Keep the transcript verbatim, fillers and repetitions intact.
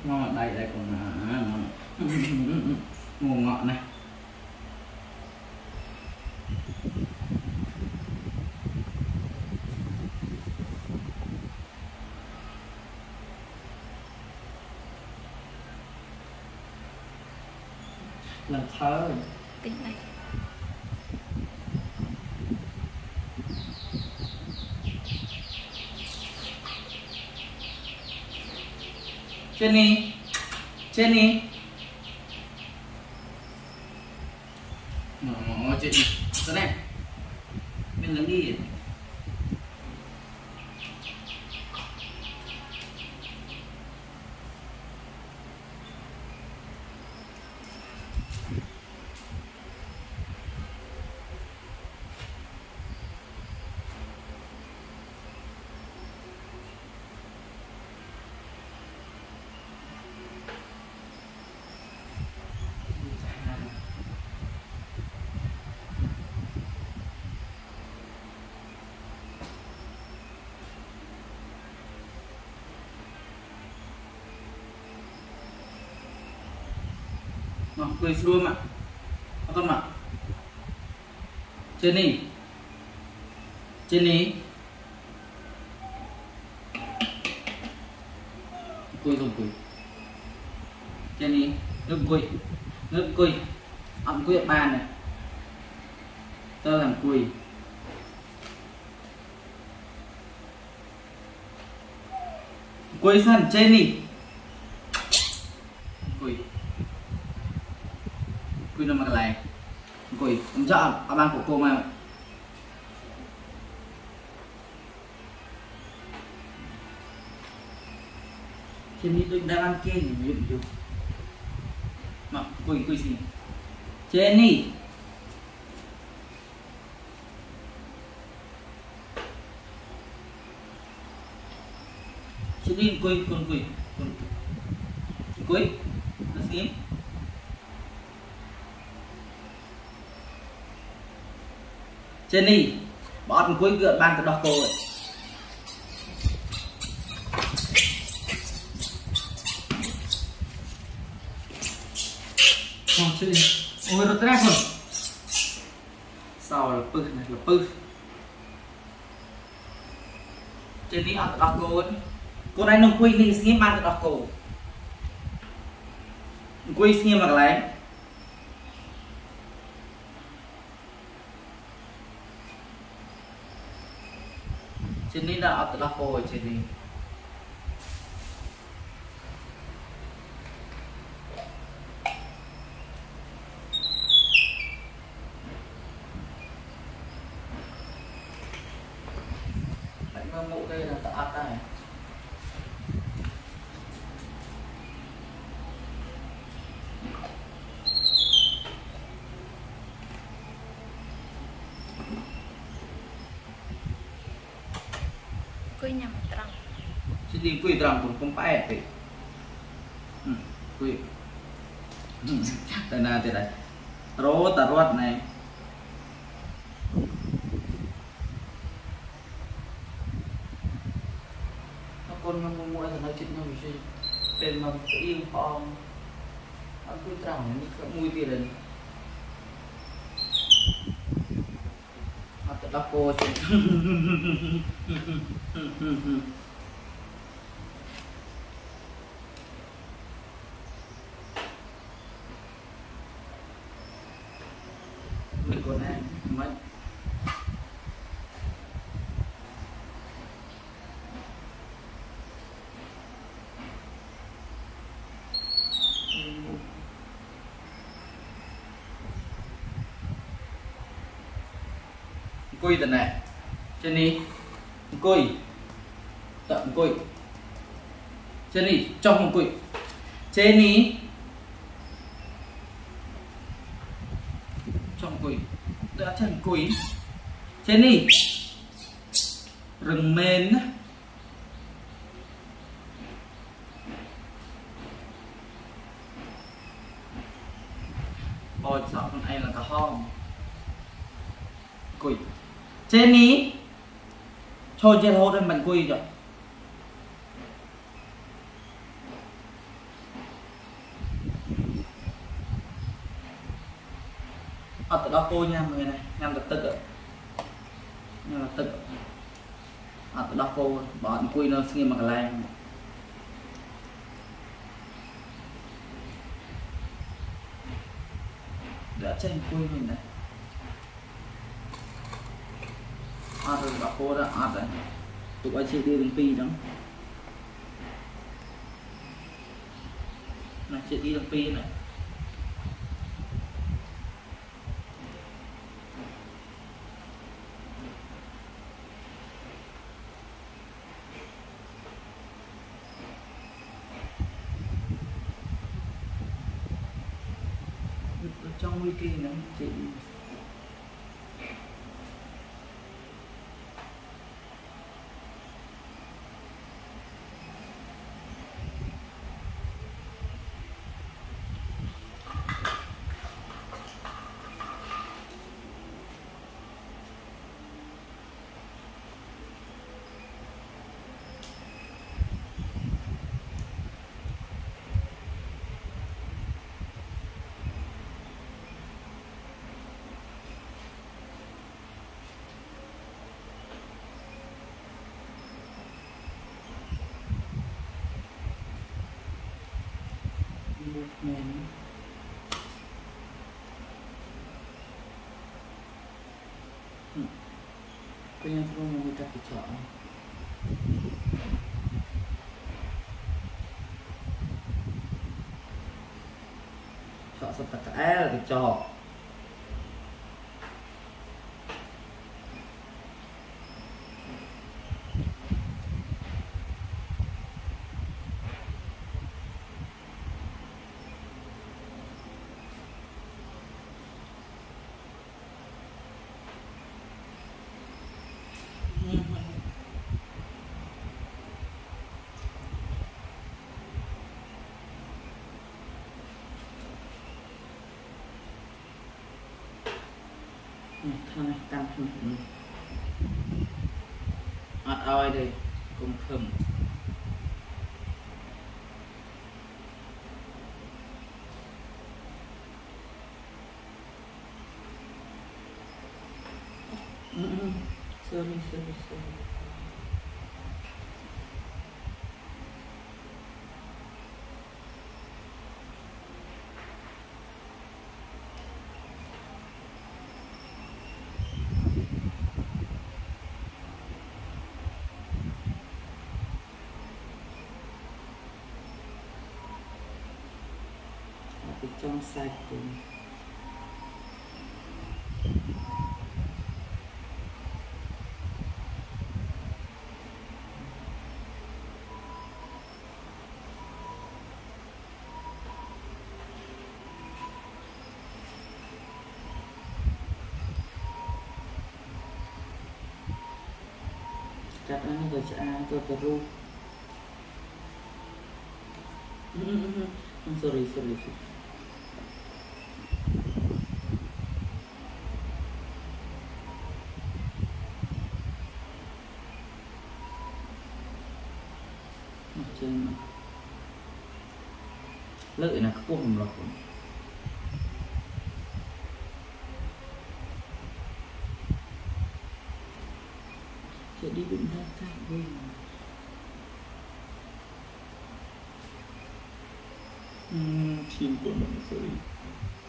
ngon đây đây còn là nguồn ngọt này. Lần thơ tính này Jannie Jannie nó chuyện thế này mình lớn đi mà cười xua mà con mà Jannie Jannie cười không cười Jannie nước cười nước cười ăn cười bàn này tao làm cười cười sẵn Jannie cười cười nó mà lại cười ông chọn ở ban của cô mà trên đi tôi đang ăn kia thì nhiều nhiều mà cười cười gì Jannie Jannie cười con cười con cười nó gì Jannie bỏ con cuối gượn ban từ đó cô rồi không chứ ôi nó ra rồi sau là pư này là pư Jannie ăn từ đó cô ấy cô này nó quy đi xin ban từ đó cô quy xin mà lại Jannie đã ở từ đó cô rồi Jannie mụ đây là tạ ắt này quỳ nhầm trăng chứ đi quỳ trăng cũng không phải thì ừ, quỳ đây là thế này rô tà ruột này con nó mua là nó chuyện nó bị bên mà im phong ăn cứ trồng nó mùi tiền lên mà tự đắp cô chứ mình còn ăn mất cùi tận này Jannie cùi tận cùi Jannie trong một cùi Jannie trong cùi đã chân cùi Jannie rừng mền bò sợ con anh là cả hong cùi Jannie thôi chơi hô lên mình cùi rồi đọc cô nha người này nhằm được tức rồi nhưng mà tức à, đọc cô bọn quy nó xin mà cái lan đã chơi quy mình này à rồi đọc cô đó à rồi tụi ai chơi đi đường pi đó này chơi đi đường pi này trong wiki này chị movement pengen promo kita kecil chọn sắp tất cả là kecil thằng này tăng ọt oi đây cùng thầm sorry sorry sorry trong sạch cùng cắt nó rồi sẽ tôi tôi ru sorry sorry trên lợi là các vùng lọc sẽ đi đúng ra thay bên chim của mình sorry